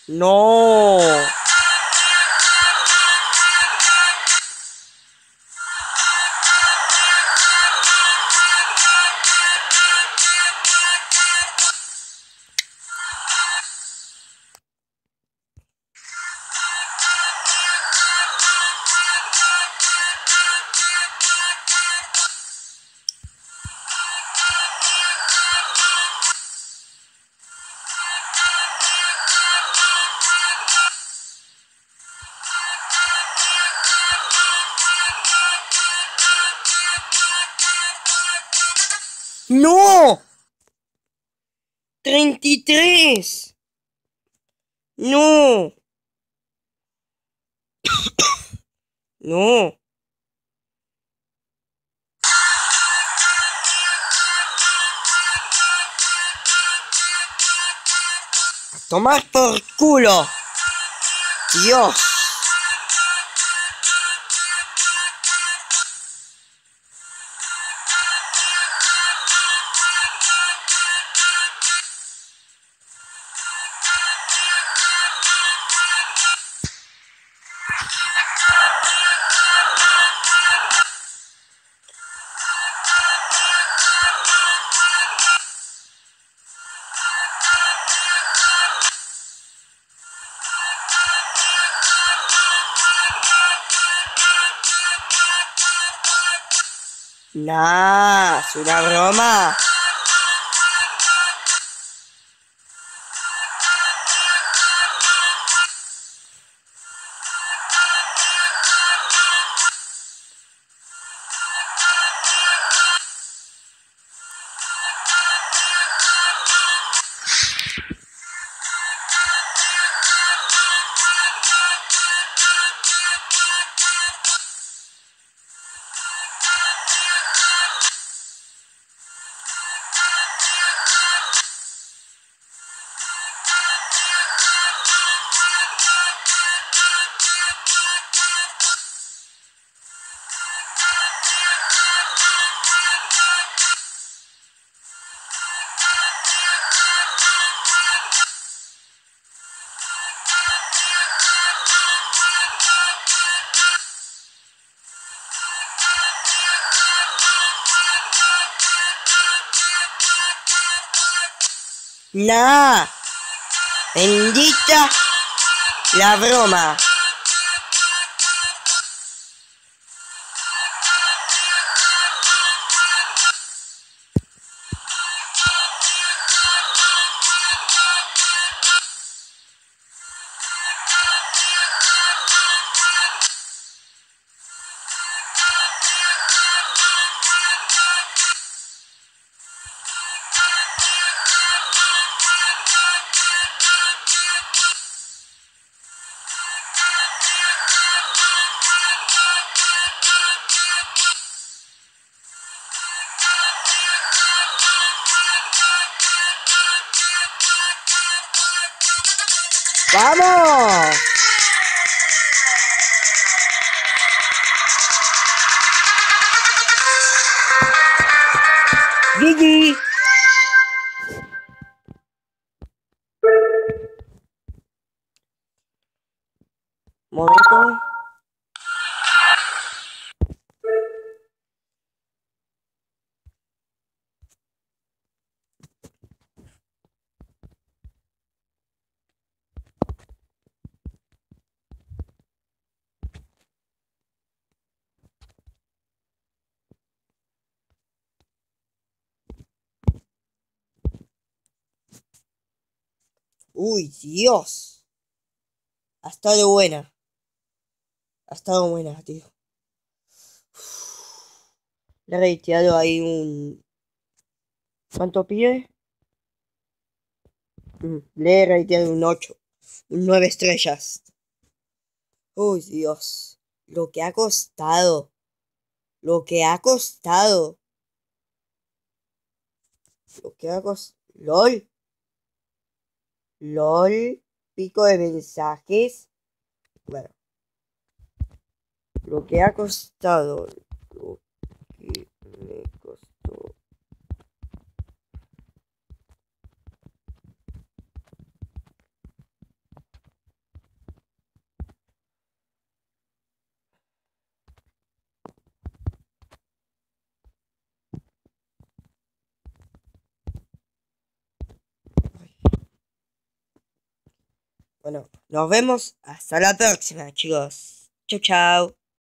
No. ¡No! 33. No. No. A tomar por culo. Dios. Nah, es una broma. Nah. Bendita la broma. ¡Vamos! Gigi. Momento. Uy, Dios. Ha estado buena. Ha estado buena, tío. Le he reiteado ahí un... ¿Cuánto pide? Le he reiteado un 8. Un 9 estrellas. Uy, Dios. Lo que ha costado. Lo que ha costado. Lo que ha costado. LOL. LOL. Pico de mensajes. Bueno. Lo que ha costado. Lo que me costó. Bueno, nos vemos hasta la próxima, chicos. Chau, chau.